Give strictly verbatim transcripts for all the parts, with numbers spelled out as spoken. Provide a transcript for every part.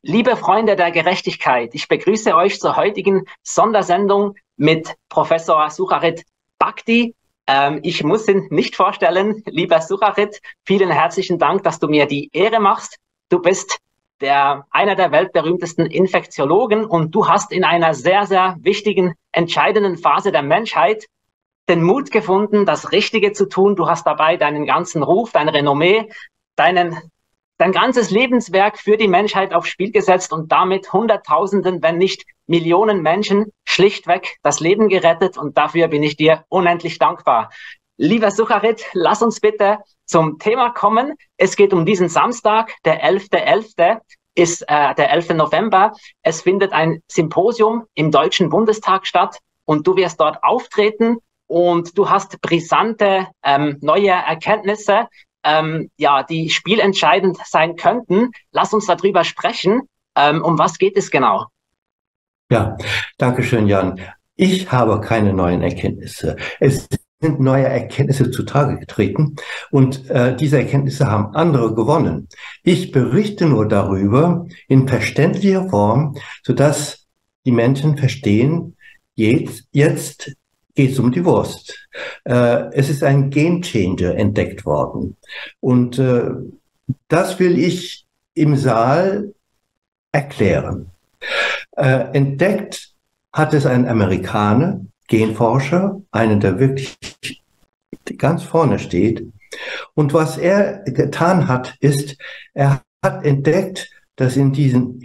Liebe Freunde der Gerechtigkeit, ich begrüße euch zur heutigen Sondersendung mit Professor Sucharit Bhakdi. Ähm, ich muss ihn nicht vorstellen, lieber Sucharit, vielen herzlichen Dank, dass du mir die Ehre machst. Du bist der, einer der weltberühmtesten Infektiologen und du hast in einer sehr, sehr wichtigen, entscheidenden Phase der Menschheit den Mut gefunden, das Richtige zu tun. Du hast dabei deinen ganzen Ruf, dein Renommee, deinen dein ganzes Lebenswerk für die Menschheit aufs Spiel gesetzt und damit Hunderttausenden, wenn nicht Millionen Menschen schlichtweg das Leben gerettet. Und dafür bin ich dir unendlich dankbar. Lieber Sucharit, lass uns bitte zum Thema kommen. Es geht um diesen Samstag, der elfte elfte ist äh, der elfte November. Es findet ein Symposium im Deutschen Bundestag statt und du wirst dort auftreten und du hast brisante ähm, neue Erkenntnisse, Ähm, ja, die spielentscheidend sein könnten. Lass uns darüber sprechen. Ähm, um was geht es genau? Ja, danke schön, Jan. Ich habe keine neuen Erkenntnisse. Es sind neue Erkenntnisse zutage getreten und äh, diese Erkenntnisse haben andere gewonnen. Ich berichte nur darüber in verständlicher Form, sodass die Menschen verstehen, jetzt, jetzt geht es um die Wurst. Äh, es ist ein Gamechanger entdeckt worden. Und äh, das will ich im Saal erklären. Äh, entdeckt hat es ein Amerikaner, Genforscher, einen, der wirklich ganz vorne steht. Und was er getan hat, ist, er hat entdeckt, dass in diesen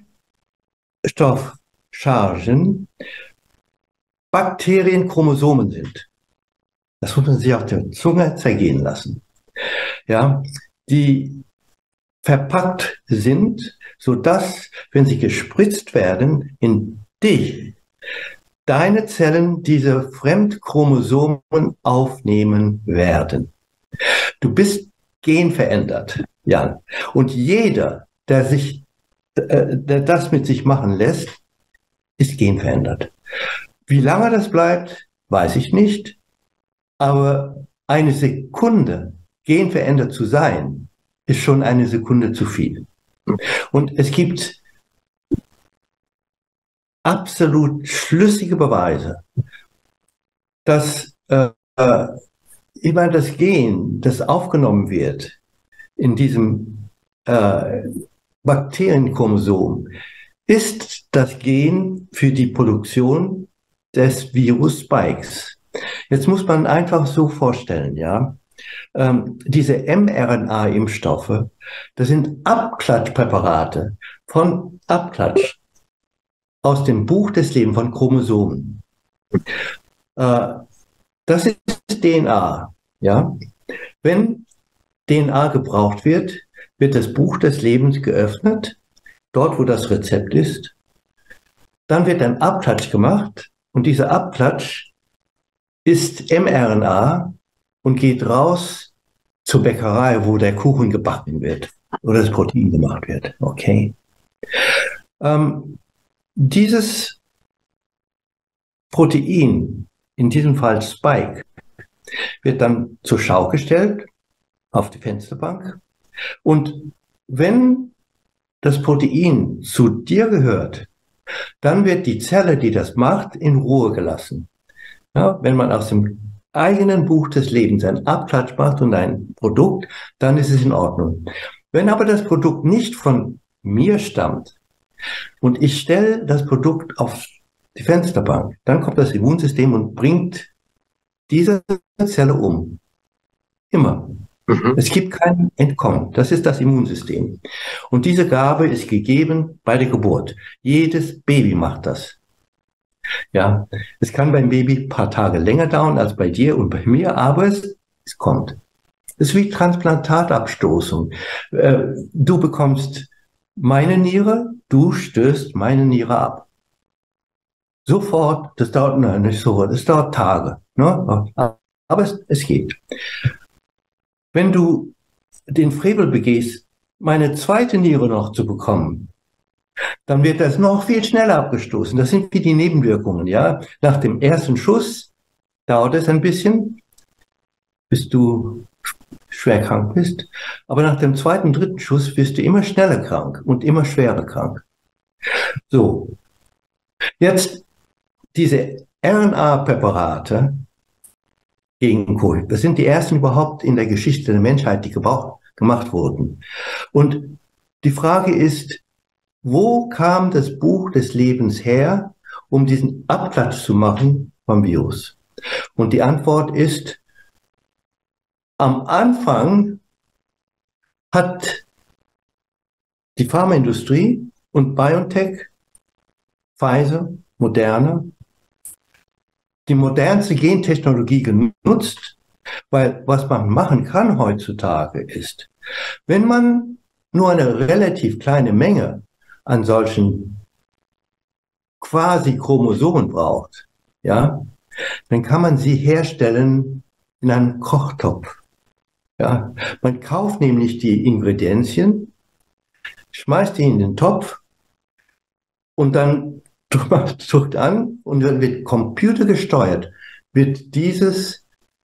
Impfstoffchargen Bakterien Chromosomen sind. Das muss man sich auf der Zunge zergehen lassen. Ja, die verpackt sind, sodass, wenn sie gespritzt werden, in dich, deine Zellen diese Fremdchromosomen aufnehmen werden. Du bist genverändert, Jan. Und jeder, der sich, äh, der das mit sich machen lässt, ist genverändert. Wie lange das bleibt, weiß ich nicht, aber eine Sekunde genverändert zu sein, ist schon eine Sekunde zu viel. Und es gibt absolut schlüssige Beweise, dass äh, immer das Gen, das aufgenommen wird in diesem äh, Bakterienchromosom, ist das Gen für die Produktion des Virus Spikes. Jetzt muss man einfach so vorstellen, ja, ähm, diese mRNA-Impfstoffe, das sind Abklatschpräparate von Abklatsch aus dem Buch des Lebens von Chromosomen. Äh, das ist D N A, ja. Wenn D N A gebraucht wird, wird das Buch des Lebens geöffnet, dort wo das Rezept ist. Dann wird ein Abklatsch gemacht. Und dieser Abklatsch ist mRNA und geht raus zur Bäckerei, wo der Kuchen gebacken wird oder das Protein gemacht wird. Okay. Ähm, dieses Protein, in diesem Fall Spike, wird dann zur Schau gestellt auf die Fensterbank. Und wenn das Protein zu dir gehört, dann wird die Zelle, die das macht, in Ruhe gelassen. Ja, wenn man aus dem eigenen Buch des Lebens einen Abklatsch macht und ein Produkt, dann ist es in Ordnung. Wenn aber das Produkt nicht von mir stammt und ich stelle das Produkt auf die Fensterbank, dann kommt das Immunsystem und bringt diese Zelle um. Immer. Es gibt kein Entkommen. Das ist das Immunsystem. Und diese Gabe ist gegeben bei der Geburt. Jedes Baby macht das. Ja, es kann beim Baby ein paar Tage länger dauern als bei dir und bei mir, aber es, es kommt. Es ist wie Transplantatabstoßung. Äh, du bekommst meine Niere, du stößt meine Niere ab. Sofort, das dauert nein, nicht sofort, das dauert Tage. Ne? Aber es, es geht. Wenn du den Frevel begehst, meine zweite Niere noch zu bekommen, dann wird das noch viel schneller abgestoßen. Das sind wie die Nebenwirkungen, ja. Nach dem ersten Schuss dauert es ein bisschen, bis du schwer krank bist, aber nach dem zweiten, dritten Schuss wirst du immer schneller krank und immer schwerer krank. So, jetzt diese R N A-Präparate gegen Covid, das sind die ersten überhaupt in der Geschichte der Menschheit, die gebraucht, gemacht wurden. Und die Frage ist, wo kam das Buch des Lebens her, um diesen Abklatsch zu machen vom Virus? Und die Antwort ist, am Anfang hat die Pharmaindustrie und BioNTech, Pfizer, Moderna, die modernste Gentechnologie genutzt, weil was man machen kann heutzutage ist, wenn man nur eine relativ kleine Menge an solchen quasi Chromosomen braucht, ja, dann kann man sie herstellen in einem Kochtopf. Ja, man kauft nämlich die Ingredienzien, schmeißt die in den Topf und dann drückt an und dann wird computergesteuert, wird dieses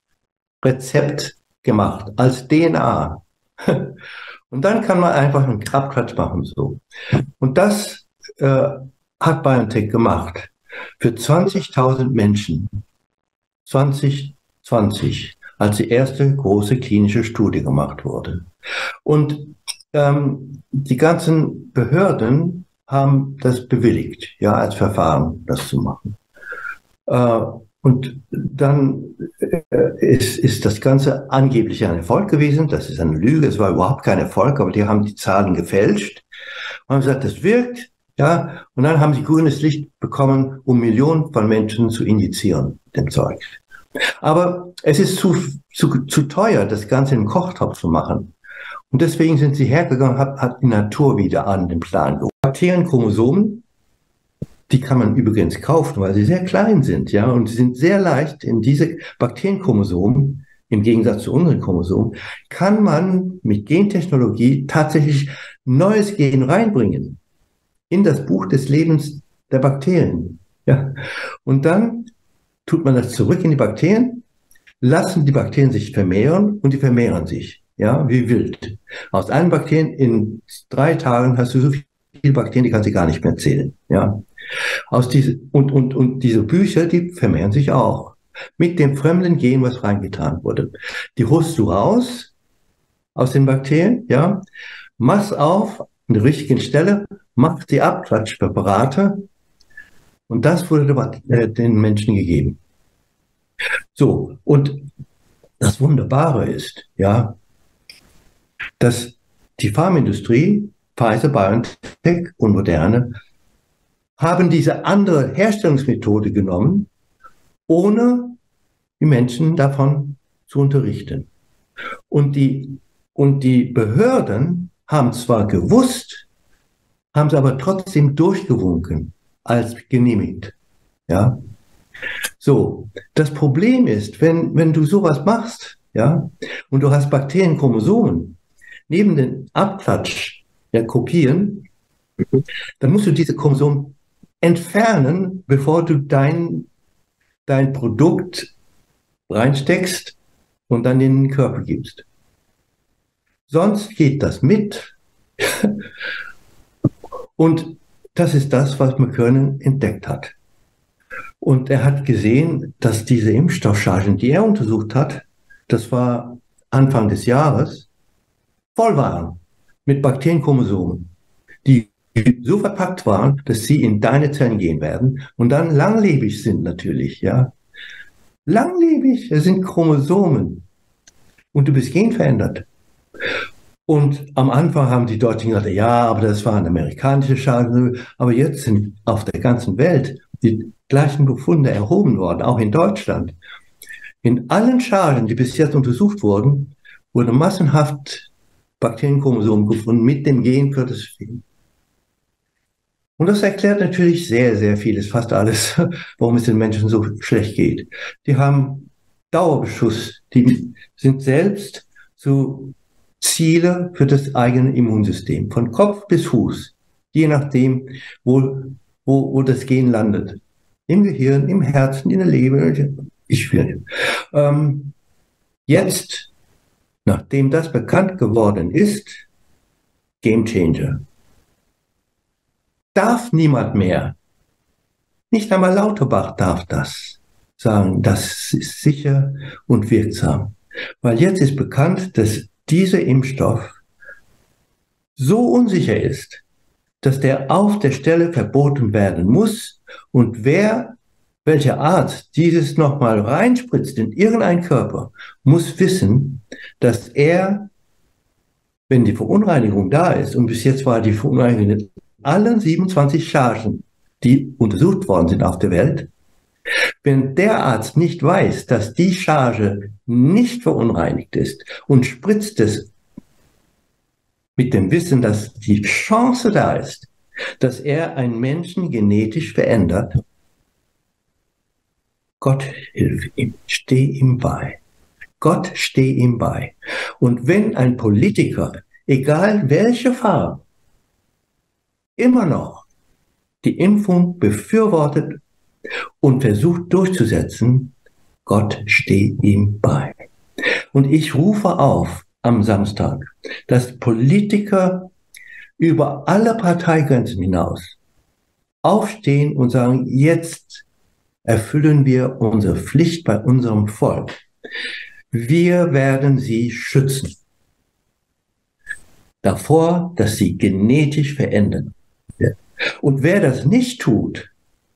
Rezept gemacht als D N A. Und dann kann man einfach einen Abklatsch machen. So. Und das äh, hat BioNTech gemacht für zwanzigtausend Menschen. zwanzig zwanzig, als die erste große klinische Studie gemacht wurde. Und ähm, die ganzen Behörden haben das bewilligt, ja, als Verfahren, das zu machen. Äh, und dann äh, ist, ist das Ganze angeblich ein Erfolg gewesen. Das ist eine Lüge. Es war überhaupt kein Erfolg, aber die haben die Zahlen gefälscht und haben gesagt, das wirkt. Ja, und dann haben sie grünes Licht bekommen, um Millionen von Menschen zu injizieren, dem Zeug. Aber es ist zu, zu, zu teuer, das Ganze im Kochtopf zu machen. Und deswegen sind sie hergegangen, hat, hat die Natur wieder an den Plan geholt. Bakterienchromosomen, die kann man übrigens kaufen, weil sie sehr klein sind, ja, und sie sind sehr leicht. In diese Bakterienchromosomen, im Gegensatz zu unseren Chromosomen, kann man mit Gentechnologie tatsächlich neues Gen reinbringen in das Buch des Lebens der Bakterien. Ja. Und dann tut man das zurück in die Bakterien, lassen die Bakterien sich vermehren und die vermehren sich, ja, wie wild. Aus allen Bakterien in drei Tagen hast du so viele Bakterien, die kannst du gar nicht mehr zählen, ja. Aus diese, und, und, und diese Bücher, die vermehren sich auch mit dem fremden Gen, was reingetan wurde. Die holst du raus aus den Bakterien, ja, machst auf an der richtigen Stelle, machst die Abklatschpräparate und das wurde den Menschen gegeben. So, und das Wunderbare ist, ja, dass die Pharmaindustrie, Pfizer, BioNTech und Moderne, haben diese andere Herstellungsmethode genommen, ohne die Menschen davon zu unterrichten. Und die, und die Behörden haben zwar gewusst, haben es aber trotzdem durchgewunken als genehmigt. Ja? So, das Problem ist, wenn, wenn du sowas machst, ja, und du hast Bakterienchromosomen neben den Abklatsch, ja, kopieren, dann musst du diese Chromosomen entfernen, bevor du dein, dein Produkt reinsteckst und dann in den Körper gibst. Sonst geht das mit. Und das ist das, was McKernan entdeckt hat. Und er hat gesehen, dass diese Impfstoffchargen, die er untersucht hat, das war Anfang des Jahres, voll waren mit Bakterienchromosomen, die so verpackt waren, dass sie in deine Zellen gehen werden und dann langlebig sind natürlich, ja. Langlebig, es sind Chromosomen und du bist genverändert. Und am Anfang haben die Deutschen gesagt, ja, aber das waren amerikanische Chargen, aber jetzt sind auf der ganzen Welt die gleichen Befunde erhoben worden, auch in Deutschland. In allen Chargen, die bis jetzt untersucht wurden, wurde massenhaft Bakterienchromosomen gefunden mit dem Gen für das Gen. Und das erklärt natürlich sehr, sehr vieles, fast alles, warum es den Menschen so schlecht geht. Die haben Dauerbeschuss, die sind selbst so Ziele für das eigene Immunsystem, von Kopf bis Fuß, je nachdem, wo, wo, wo das Gen landet. Im Gehirn, im Herzen, in der Leber, ich will. Ähm, jetzt, nachdem das bekannt geworden ist, Game Changer. Darf niemand mehr, nicht einmal Lauterbach darf das sagen, das ist sicher und wirksam. Weil jetzt ist bekannt, dass dieser Impfstoff so unsicher ist, dass der auf der Stelle verboten werden muss. Und wer, welcher Arzt dieses nochmal reinspritzt in irgendeinen Körper, muss wissen, dass er, wenn die Verunreinigung da ist, und bis jetzt war die Verunreinigung in allen siebenundzwanzig Chargen, die untersucht worden sind auf der Welt, wenn der Arzt nicht weiß, dass die Charge nicht verunreinigt ist und spritzt es mit dem Wissen, dass die Chance da ist, dass er einen Menschen genetisch verändert, Gott hilf ihm, steh ihm bei. Gott steh ihm bei. Und wenn ein Politiker, egal welche Farbe, immer noch die Impfung befürwortet und versucht durchzusetzen, Gott steh ihm bei. Und ich rufe auf am Samstag, dass Politiker über alle Parteigrenzen hinaus aufstehen und sagen, jetzt erfüllen wir unsere Pflicht bei unserem Volk. Wir werden sie schützen davor, dass sie genetisch verändern wird. Und wer das nicht tut,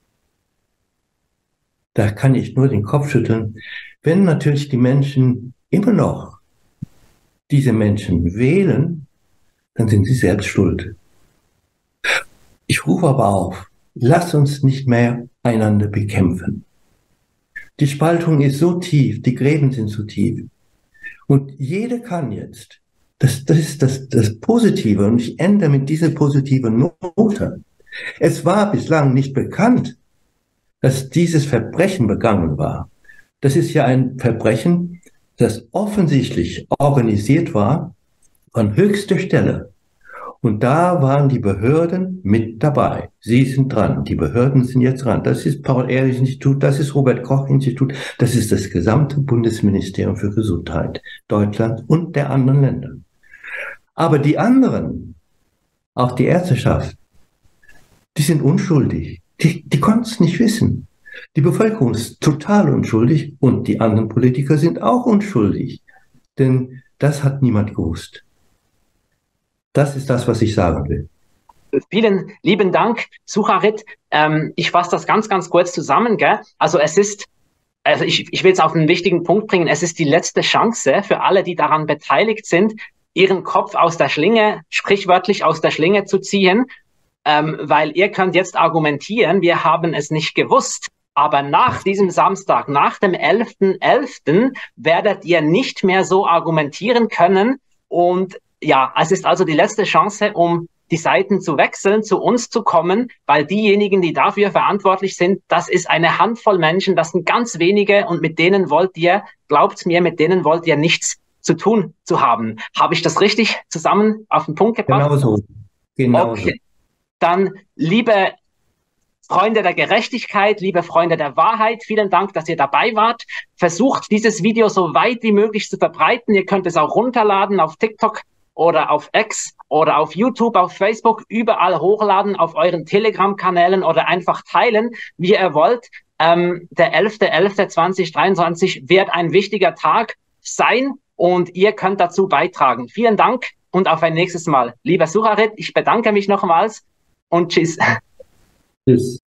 da kann ich nur den Kopf schütteln, wenn natürlich die Menschen immer noch diese Menschen wählen, dann sind sie selbst schuld. Ich rufe aber auf, lass uns nicht mehr einander bekämpfen. Die Spaltung ist so tief, die Gräben sind so tief. Und jeder kann jetzt, das, das ist das, das Positive, und ich ende mit dieser positiven Note. Es war bislang nicht bekannt, dass dieses Verbrechen begangen war. Das ist ja ein Verbrechen, das offensichtlich organisiert war an höchster Stelle. Und da waren die Behörden mit dabei. Sie sind dran, die Behörden sind jetzt dran. Das ist Paul-Ehrlich-Institut, das ist Robert-Koch-Institut, das ist das gesamte Bundesministerium für Gesundheit Deutschland und der anderen Länder. Aber die anderen, auch die Ärzteschaft, die sind unschuldig. Die, die konnten es nicht wissen. Die Bevölkerung ist total unschuldig und die anderen Politiker sind auch unschuldig. Denn das hat niemand gewusst. Das ist das, was ich sagen will. Vielen lieben Dank, Sucharit. Ähm, ich fasse das ganz, ganz kurz zusammen. Gell? Also es ist, also ich, ich will es auf einen wichtigen Punkt bringen, es ist die letzte Chance für alle, die daran beteiligt sind, ihren Kopf aus der Schlinge, sprichwörtlich aus der Schlinge zu ziehen, ähm, weil ihr könnt jetzt argumentieren, wir haben es nicht gewusst. Aber nach diesem Samstag, nach dem elften elften werdet ihr nicht mehr so argumentieren können. Und ja, es ist also die letzte Chance, um die Seiten zu wechseln, zu uns zu kommen, weil diejenigen, die dafür verantwortlich sind, das ist eine Handvoll Menschen, das sind ganz wenige und mit denen wollt ihr, glaubt mir, mit denen wollt ihr nichts zu tun zu haben. Habe ich das richtig zusammen auf den Punkt gebracht? Genau so. Genau okay. so. Dann, liebe Freunde der Gerechtigkeit, liebe Freunde der Wahrheit, vielen Dank, dass ihr dabei wart. Versucht, dieses Video so weit wie möglich zu verbreiten. Ihr könnt es auch runterladen auf TikTok oder auf X oder auf YouTube, auf Facebook, überall hochladen, auf euren Telegram-Kanälen oder einfach teilen, wie ihr wollt. Ähm, der elfte elfte zweitausenddreiundzwanzig wird ein wichtiger Tag sein und ihr könnt dazu beitragen. Vielen Dank und auf ein nächstes Mal. Lieber Sucharit, ich bedanke mich nochmals und tschüss. Tschüss.